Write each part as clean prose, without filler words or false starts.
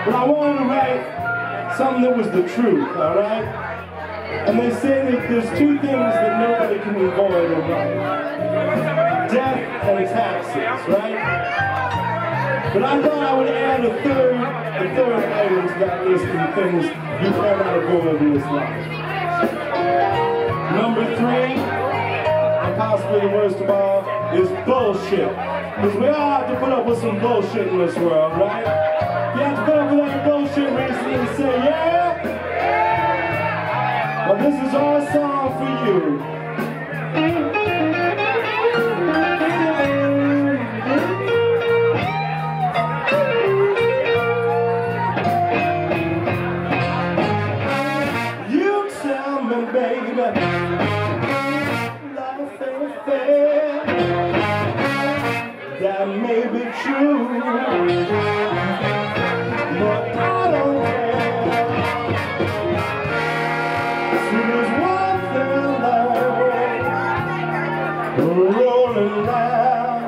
But I wanted to write something that was the truth, alright? And they say that there's two things that nobody can avoid in life. Death and taxes, right? But I thought I would add a third item to that list of things you cannot avoid in this life. Number 3, and possibly the worst of all, is bullshit. Because we all have to put up with some bullshit in this world, right? You have to put up with that bullshit recently and say, yeah? Well, this is our song for you. You tell me, baby, life ain't fair. That may be true, but I don't care. See, there's one thing left, rolling down,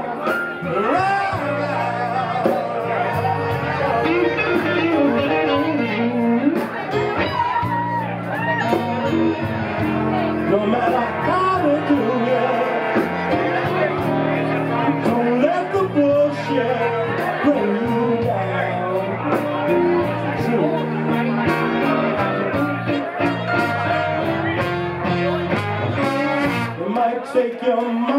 no matter how they do it, don't let the bullshit bring you down. True. It might take your money.